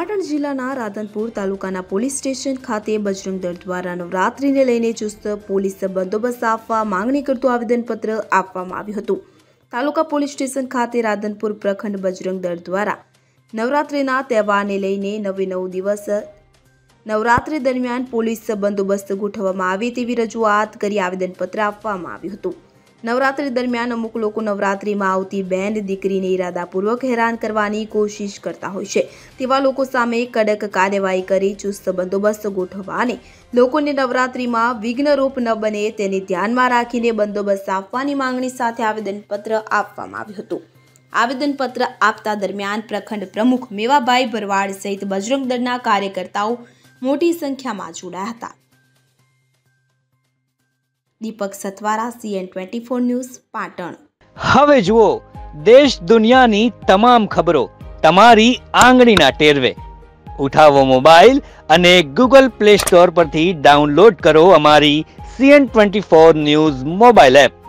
પાટણ જિલ્લાના રાધનપુર તાલુકાના police station ખાતે બજરંગ દળ દ્વારા નવરાત્રિને લઈને ચુસ્ત પોલીસ બંદોબસ્ત આપવા માંગણી કરતું આવેદનપત્ર આપવામાં આવ્યું હતું। તાલુકા પોલીસ સ્ટેશન ખાતે રાધનપુર પ્રખંડ બજરંગ દળ દ્વારા નવરાત્રિના તહેવારને લઈને 9 દિવસ નવરાત્રિ દરમિયાન પોલીસ બંદોબસ્ત ગોઠવવામાં આવે તેવી રજૂઆત કરી આવેદનપત્ર આપવામાં આવ્યું હતું। નવરાત્રિ દરમિયાન અમુક લોકો નવરાત્રિમાં આવતી બેન દીકરીને ઇરાદાપૂર્વક હેરાન કરવાની કોશિશ કરતા હોય છે। તેવા લોકો સામે કડક કાર્યવાહી કરી ચુસ્ત બંદોબસ્ત ગોઠવવા અને લોકોને નવરાત્રિમાં વિઘ્નરૂપ ન બને તેને ધ્યાનમાં રાખીને બંદોબસ્ત આપવાની માંગણી સાથે આવેદનપત્ર આપવામાં આવ્યું હતું। આવેદનપત્ર આપતા દરમિયાન પ્રખંડ પ્રમુખ મેવાભાઈ ભરવાડ સહિત બજરંગ દળના કાર્યકર્તાઓ મોટી સંખ્યામાં જોડાયા હતા। Deepak Satwara CN24 news Patan. હવે જુઓ દેશ દુનિયાની તમામ ખબરો તમારી આંગળીના ટેરવે। ઉઠાવો મોબાઈલ અને ગૂગલ પ્લે સ્ટોર પરથી ડાઉનલોડ કરો અમારી CN24 ન્યૂઝ મોબાઈલ એપ।